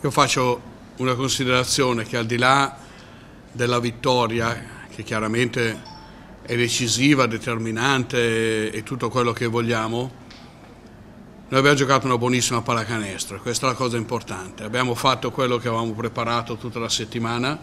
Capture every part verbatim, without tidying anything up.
Io faccio una considerazione che al di là della vittoria, che chiaramente è decisiva, determinante e tutto quello che vogliamo, noi abbiamo giocato una buonissima pallacanestro, questa è la cosa importante. Abbiamo fatto quello che avevamo preparato tutta la settimana.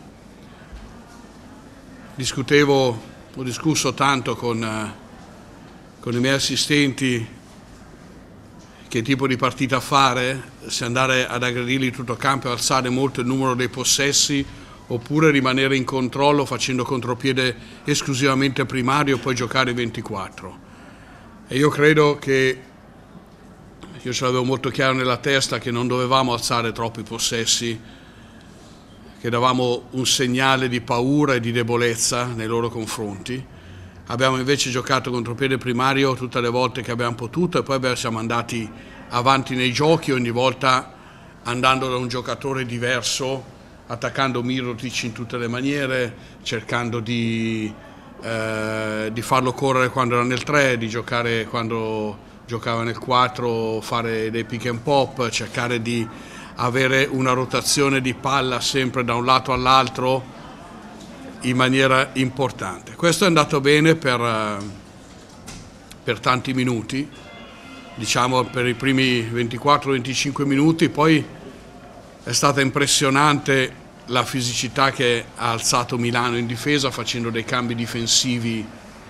Discutevo, ho discusso tanto con, con i miei assistenti che tipo di partita fare, se andare ad aggredirli tutto campo e alzare molto il numero dei possessi oppure rimanere in controllo facendo contropiede esclusivamente primario e poi giocare ventiquattro. E io credo che, io ce l'avevo molto chiaro nella testa, che non dovevamo alzare troppi possessi, che davamo un segnale di paura e di debolezza nei loro confronti. Abbiamo invece giocato contropiede primario tutte le volte che abbiamo potuto e poi siamo andati avanti nei giochi, ogni volta andando da un giocatore diverso, attaccando Mirotic in tutte le maniere, cercando di, eh, di farlo correre quando era nel tre, di giocare quando giocava nel quattro, fare dei pick and pop, cercare di avere una rotazione di palla sempre da un lato all'altro in maniera importante. Questo è andato bene per, per tanti minuti, diciamo per i primi ventiquattro venticinque minuti, poi è stata impressionante la fisicità che ha alzato Milano in difesa facendo dei cambi difensivi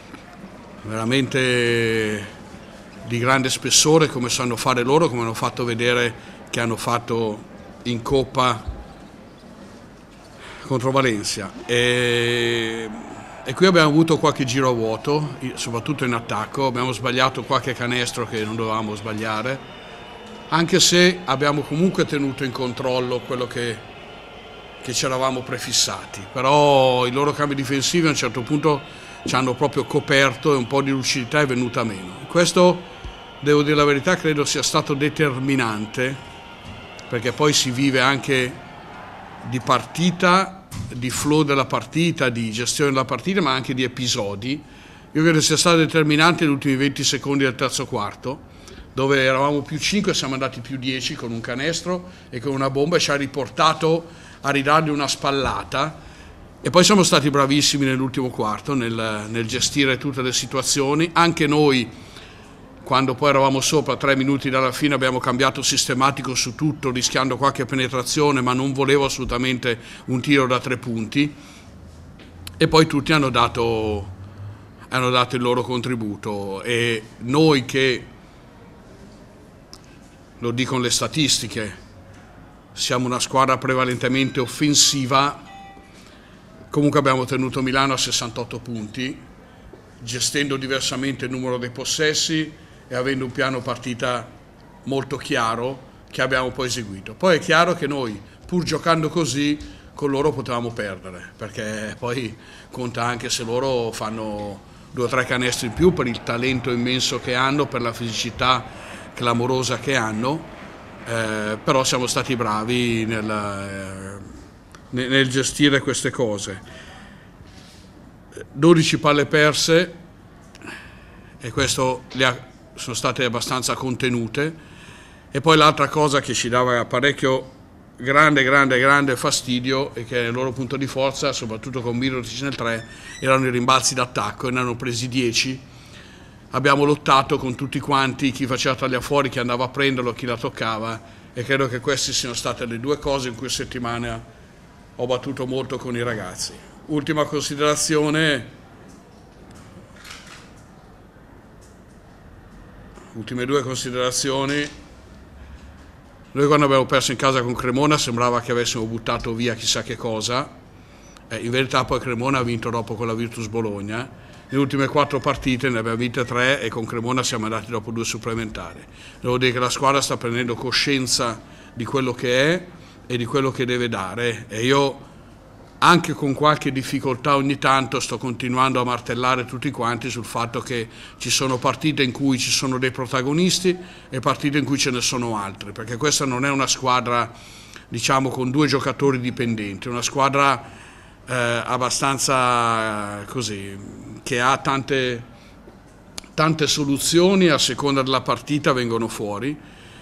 veramente di grande spessore, come sanno fare loro, come hanno fatto vedere che hanno fatto in Coppa contro Valencia. E, e qui abbiamo avuto qualche giro a vuoto, soprattutto in attacco, abbiamo sbagliato qualche canestro che non dovevamo sbagliare, anche se abbiamo comunque tenuto in controllo quello che, che ci eravamo prefissati, però i loro cambi difensivi a un certo punto ci hanno proprio coperto e un po' di lucidità è venuta meno. Questo, devo dire la verità, credo sia stato determinante, perché poi si vive anche di partita, di flow della partita, di gestione della partita, ma anche di episodi. Io credo sia stato determinante negli ultimi venti secondi del terzo quarto, dove eravamo più cinque e siamo andati più dieci con un canestro e con una bomba, e ci ha riportato a ridargli una spallata. E poi siamo stati bravissimi nell'ultimo quarto nel, nel gestire tutte le situazioni. Anche noi, quando poi eravamo sopra tre minuti dalla fine, abbiamo cambiato sistematico su tutto, rischiando qualche penetrazione, ma non volevo assolutamente un tiro da tre punti. E poi tutti hanno dato, hanno dato il loro contributo. E noi che, lo dicono le statistiche, siamo una squadra prevalentemente offensiva, comunque abbiamo tenuto Milano a sessantotto punti, gestendo diversamente il numero dei possessi e avendo un piano partita molto chiaro che abbiamo poi eseguito. Poi è chiaro che noi, pur giocando così, con loro potevamo perdere, perché poi conta anche se loro fanno due o tre canestri in più per il talento immenso che hanno, per la fisicità clamorosa che hanno, eh, però siamo stati bravi nel, eh, nel gestire queste cose. dodici palle perse, e questo le ha, sono state abbastanza contenute. E poi l'altra cosa che ci dava parecchio grande grande grande fastidio e che è il loro punto di forza, soprattutto con Mirotic nel tre, erano i rimbalzi d'attacco, e ne hanno presi dieci. Abbiamo lottato con tutti quanti, chi faceva taglia fuori, chi andava a prenderlo, chi la toccava, e credo che queste siano state le due cose in cui settimana ho battuto molto con i ragazzi. Ultima considerazione, ultime due considerazioni. Noi quando abbiamo perso in casa con Cremona sembrava che avessimo buttato via chissà che cosa, eh, in verità poi Cremona ha vinto dopo con la Virtus Bologna. Nelle ultime quattro partite ne abbiamo vinte tre e con Cremona siamo andati dopo due supplementari. Devo dire che la squadra sta prendendo coscienza di quello che è e di quello che deve dare, e io, anche con qualche difficoltà ogni tanto, sto continuando a martellare tutti quanti sul fatto che ci sono partite in cui ci sono dei protagonisti e partite in cui ce ne sono altri, perché questa non è una squadra, diciamo, con due giocatori dipendenti, è una squadra eh, abbastanza eh, così, che ha tante, tante soluzioni, a seconda della partita vengono fuori,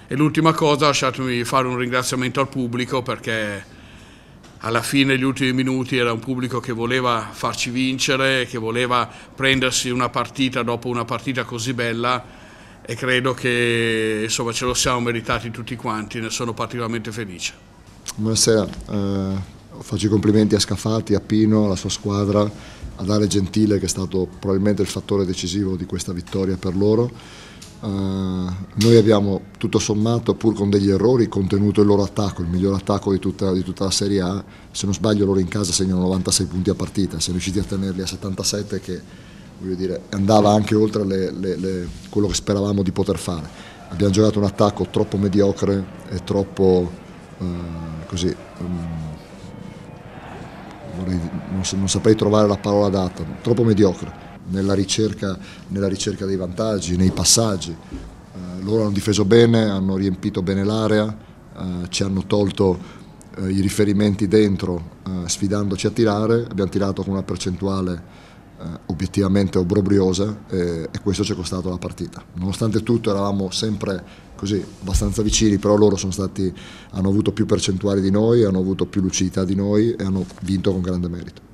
E l'ultima cosa, lasciatemi fare un ringraziamento al pubblico, perché alla fine, gli ultimi minuti, era un pubblico che voleva farci vincere, che voleva prendersi una partita dopo una partita così bella, e credo che insomma ce lo siamo meritati tutti quanti, ne sono particolarmente felice. Buonasera, eh, faccio i complimenti a Scafati, a Pino, alla sua squadra, ad Ale Gentile, che è stato probabilmente il fattore decisivo di questa vittoria per loro. Uh, noi abbiamo tutto sommato, pur con degli errori, contenuto il loro attacco, il miglior attacco di tutta, di tutta la Serie A. Se non sbaglio loro in casa segnano novantasei punti a partita, siamo riusciti a tenerli a settantasette, che voglio dire, andava anche oltre le, le, le, quello che speravamo di poter fare. Abbiamo giocato un attacco troppo mediocre e troppo uh, così um, vorrei, non, non saprei trovare la parola adatta, troppo mediocre nella ricerca, nella ricerca dei vantaggi, nei passaggi. Eh, loro hanno difeso bene, hanno riempito bene l'area, eh, ci hanno tolto eh, i riferimenti dentro, eh, sfidandoci a tirare. Abbiamo tirato con una percentuale eh, obiettivamente obbrobriosa, e, e questo ci è costato la partita. Nonostante tutto eravamo sempre così abbastanza vicini, però loro sono stati, hanno avuto più percentuali di noi, hanno avuto più lucidità di noi e hanno vinto con grande merito.